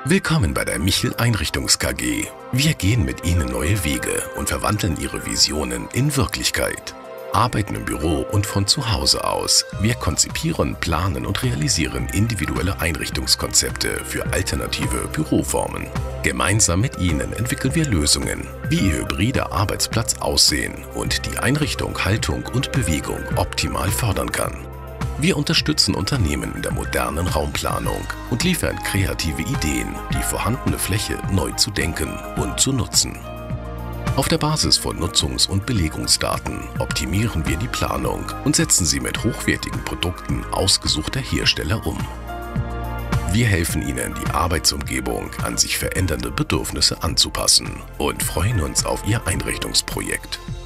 Willkommen bei der Michel Einrichtungs KG. Wir gehen mit Ihnen neue Wege und verwandeln Ihre Visionen in Wirklichkeit. Arbeiten im Büro und von zu Hause aus. Wir konzipieren, planen und realisieren individuelle Einrichtungskonzepte für alternative Büroformen. Gemeinsam mit Ihnen entwickeln wir Lösungen, wie Ihr hybrider Arbeitsplatz aussehen und die Einrichtung, Haltung und Bewegung optimal fördern kann. Wir unterstützen Unternehmen in der modernen Raumplanung und liefern kreative Ideen, die vorhandene Fläche neu zu denken und zu nutzen. Auf der Basis von Nutzungs- und Belegungsdaten optimieren wir die Planung und setzen sie mit hochwertigen Produkten ausgesuchter Hersteller um. Wir helfen Ihnen, die Arbeitsumgebung an sich verändernde Bedürfnisse anzupassen und freuen uns auf Ihr Einrichtungsprojekt.